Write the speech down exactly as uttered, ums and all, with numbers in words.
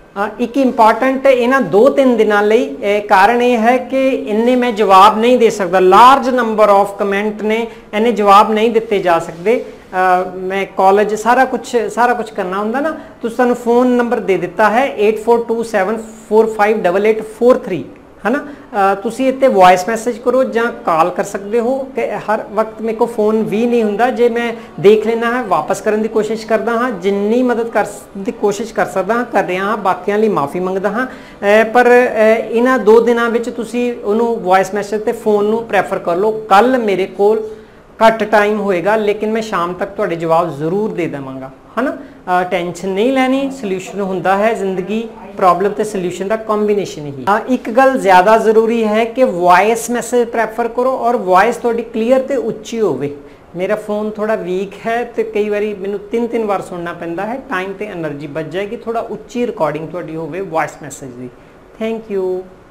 एक इंपॉर्टेंट इन्हां दो तीन दिनों लई कारण यह है कि इन्ने मैं जवाब नहीं दे सकता, लार्ज नंबर ऑफ कमेंट ने इन्ने जवाब नहीं दिते जा सकते। मैं कॉलेज सारा कुछ सारा कुछ करना होंदा ना, तो तुहानूं फोन नंबर दे दिता है eight four two seven four five double eight four three है ना। तुसी इत्ते वॉइस मैसेज करो ਜਾਂ कॉल कर सकते हो कि हर वक्त मेरे को फोन भी नहीं हुंदा, जे मैं देख लेना है वापस करने की कोशिश करता हाँ, जिन्नी मदद कर दी कोशिश कर सकता हाँ कर रहा हाँ, बाकियां लई माफ़ी मंगदा हाँ। पर इन्हां दो दिनां विच तुसी उहनूं वॉइस मैसेज ते फोन नूं प्रैफर कर लो। कल मेरे कोल घट टाइम होएगा लेकिन मैं शाम तक तुहाडे जवाब जरूर दे देवांगा है ना। टेंशन नहीं लैनी, सल्यूशन हुंदा है जिंदगी, प्रॉब्लम ते सल्यूशन का कॉम्बीनेशन ही। हाँ, एक गल ज़्यादा जरूरी है कि वॉइस मैसेज प्रैफर करो और वॉइस थोड़ी क्लीयर ते उच्ची होवे। मेरा फोन थोड़ा वीक है तो कई बार मैनू तीन तीन बार सुनना पैंदा है, टाइम ते एनर्जी बच जाएगी। थोड़ा उच्ची रिकॉर्डिंग थोड़ी होवे वॉइस मैसेज की। Thank you.